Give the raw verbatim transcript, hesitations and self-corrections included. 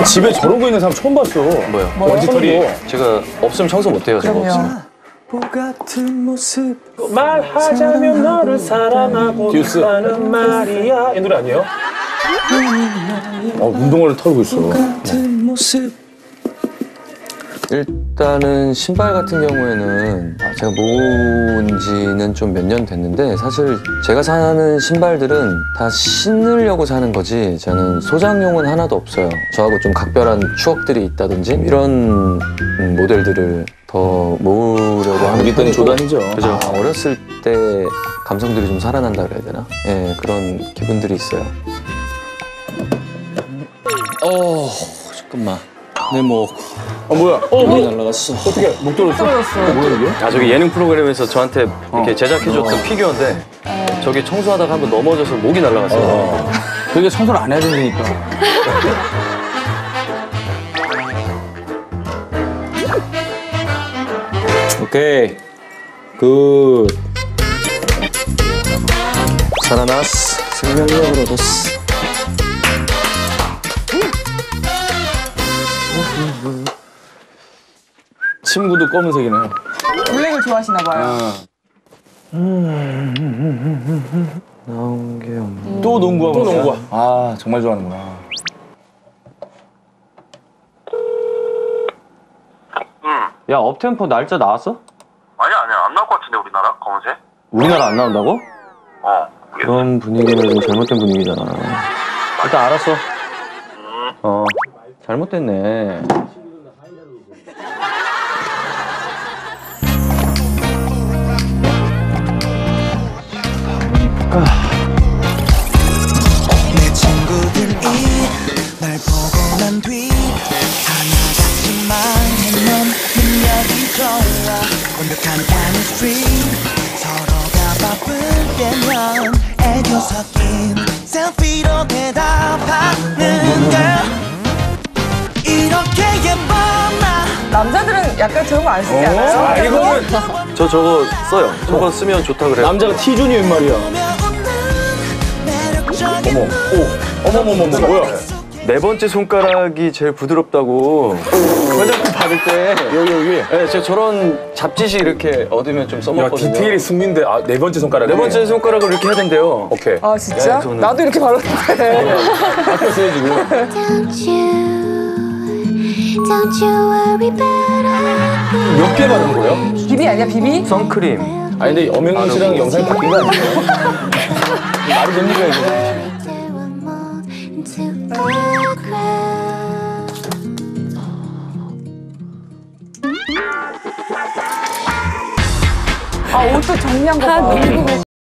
집에 저런 거 있는 사람 처음 봤어. 뭐요? 원지털이. 제가 없으면 청소 못해요. 저거 없으면. 같은 모습 말하자면 너를 사랑하고 있다는 말이야. 이 노래 아니에요? 어, 운동화를 털고 있어. 같은 모습. 일단은 신발 같은 경우에는 제가 모은 지는 좀 몇 년 됐는데 사실 제가 사는 신발들은 다 신으려고 사는 거지 저는 소장용은 하나도 없어요. 저하고 좀 각별한 추억들이 있다든지 이런 모델들을 더 모으려고 하는 우리 때는 조단이죠. 그죠. 아, 어렸을 때 감성들이 좀 살아난다 그래야 되나? 예, 네, 그런 기분들이 있어요. 어, 잠깐만. 내 목. 어, 뭐야? 어, 목이 날라갔어. 어떻게? 목 떨어졌어? 떨어졌어. 어, 뭐야, 이게? 아, 저기 예능 프로그램에서 저한테 이렇게 어. 제작해줬던 어. 피규어인데 저기 청소하다가 한번 넘어져서 목이 날라갔어요. 어. 그게 청소를 안 해야 된다니까. 오케이. 굿. 살아났어. 생명력을 얻었어. 침구도 검은색이네요. 블랙을 좋아하시나 봐요. 나온 게 없네. 또 농구하고 또 농구야. 아, 정말 좋아하는구나. 야, 업템포 날짜 나왔어? 아니야 아니야 안 나올 것 같은데 우리나라 검은색? 우리나라 안 나온다고? 어 그런 분위기는 좀 잘못된 분위기잖아. 일단 알았어. 어, 잘못됐네. 내 친구들이 날 보고 난 뒤 하나같이만 해넌 능력이 좋아 완벽한 chemistry 서로가 바쁠 때면 애교 섞인 셀피로 대답하는 girl 이렇게 예뻐 나 남자들은 약간 저런 거 안 쓰지 않아요? 아, 이거는 저 저거 써요. 저거 쓰면 좋다 그래요. 남자가 T존이 웬 말이야. 어머, 오, 어머머머머, 뭐야? 네 번째 손가락이 제일 부드럽다고 화장품 받을 때 여기, 여기. 네, 제가 저런 잡지시 이렇게 얻으면 좀 야, 써먹거든요. 디테일이 승리인데, 아, 네 번째 손가락. 네 번째 손가락을 이렇게 해야 된대요. 오케이. 아 진짜? 야, 저는- 나도 이렇게 발랐는데. 아껴 써야지, 뭐. Don't you, don't you worry about it. 몇 개 받은 거예요? 비비 아니야 비비? 선크림. 아니, 근데 엄영민 씨랑 영상이 바뀐 거 아니에요? 말이 됩니까, 이거? Into the crowd. 아 옷도 정리한 거 봐.